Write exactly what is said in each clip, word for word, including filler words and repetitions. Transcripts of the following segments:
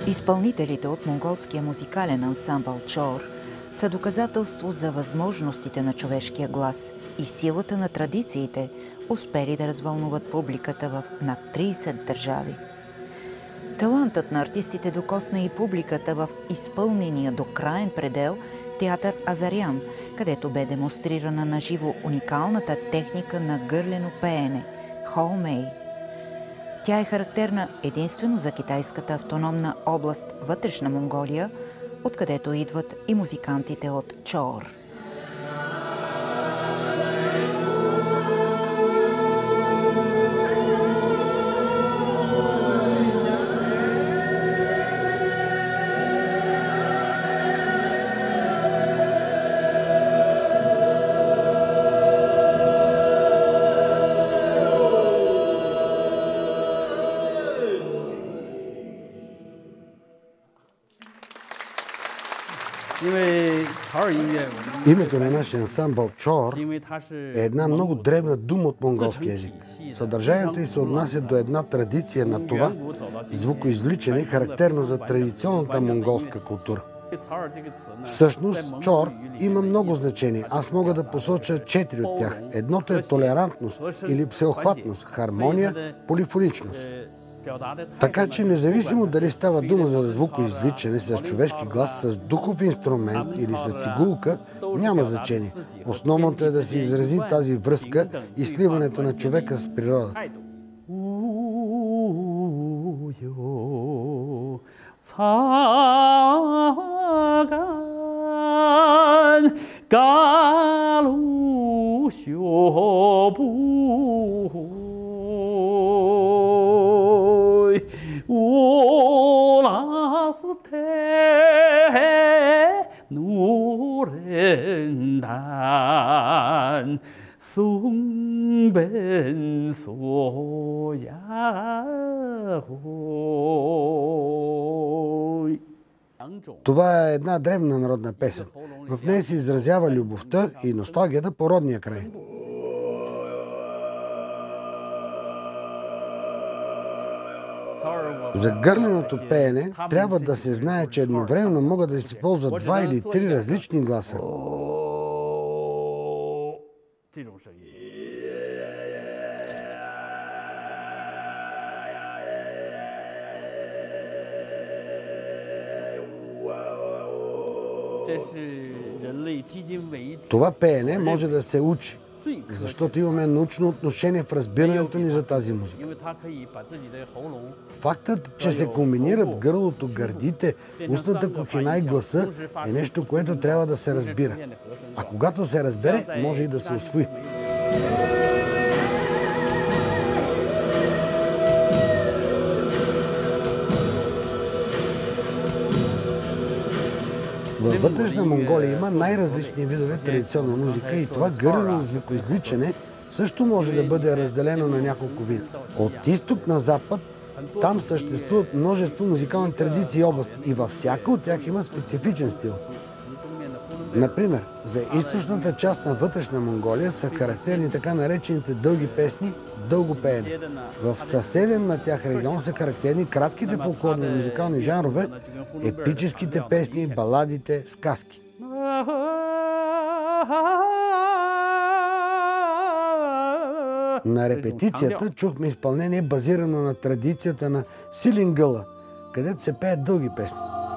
Изпълнителите от монголския музикален ансамбъл Чор са доказателство за възможностите на човешкия глас и силата на традициите, успели да развълнуват публиката в над трийсет държави. Талантът на артистите докосна и публиката в изпълнения до краен предел театър Азарян, където бе демонстрирана наживо уникалната техника на гърлено пеене – Хоумей. Тя е характерна единствено за китайската автономна област Вътрешна Монголия, откъдето идват и музикантите от Чор. Името на нашия ансамбъл Чор е една много древна дума от монголски език. Съдържанието й се отнася до една традиция на това звукоизвличане, характерно за традиционната монголска култура. Всъщност, Чор има много значения. Аз мога да посоча четири от тях. Едното е толерантност или всеохватност, хармония, полифоничност. Така че независимо дали става дума за звукоизвличане с човешки глас, с духов инструмент или с цигулка, няма значение. Основното е да се изрази тази връзка и сливането на човека с природата. Това е една древна народна песен. В нея се изразява любовта и носталгията по родния край. За гърленото пеене трябва да се знае, че едновременно могат да се ползват два или три различни гласа. Това пеене може да се учи, защото имаме научно отношение в разбирането ни за тази музика. Фактът, че се комбинират гърлото, гърдите, устната кухина и гласа е нещо, което трябва да се разбира. А когато се разбере, може и да се усвои. Във Вътрешна Монголия има най-различни видове традиционна музика и това гърлено звукоизвличане също може да бъде разделено на няколко вида. От изток на запад там съществуват множество музикални традиции и области и във всяка от тях има специфичен стил. Например, за източната част на Вътрешна Монголия са характерни така наречените дълги песни, дълго пеене. В съседен на тях регион са характерни кратките фолклорни музикални жанрове, епическите песни, баладите, сказки. На репетицията чухме изпълнение базирано на традицията на Силингъла, където се пеят дълги песни.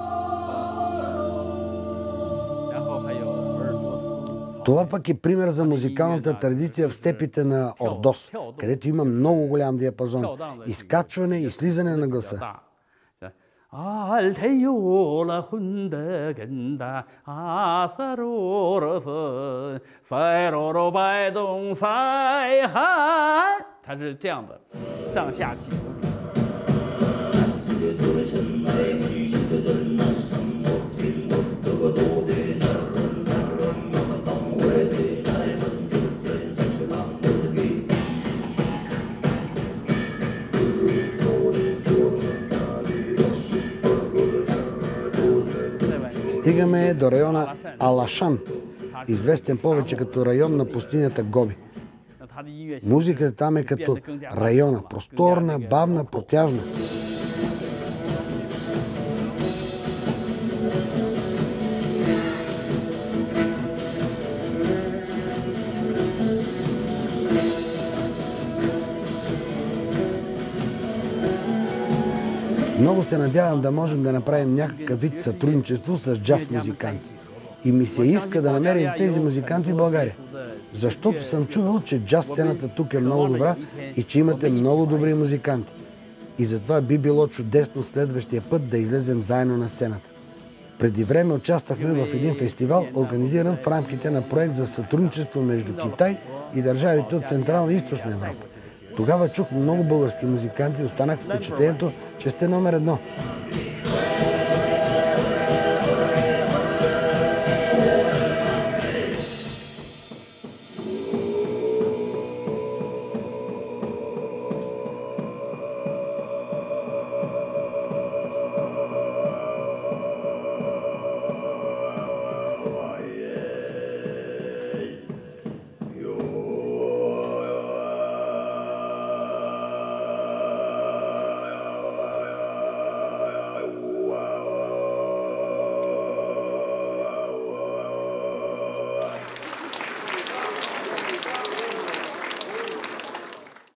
Това пък е пример за музикалната традиция в степите на Ордос, където има много голям диапазон, изкачване и слизане на гласа. Стигаме до района Алашан, известен повече като район на пустинята Гоби. Музиката там е като района, просторна, бавна, протяжна. Много се надявам да можем да направим някакъв вид сътрудничество с джаз музиканти. И ми се иска да намерим тези музиканти в България. Защото съм чувал, че джаз сцената тук е много добра и че имате много добри музиканти. И затова би било чудесно следващия път да излезем заедно на сцената. Преди време участвахме в един фестивал, организиран в рамките на проект за сътрудничество между Китай и държавите от Централна и Източна Европа. Тогава чух много български музиканти и останах в впечатлението, че сте номер едно.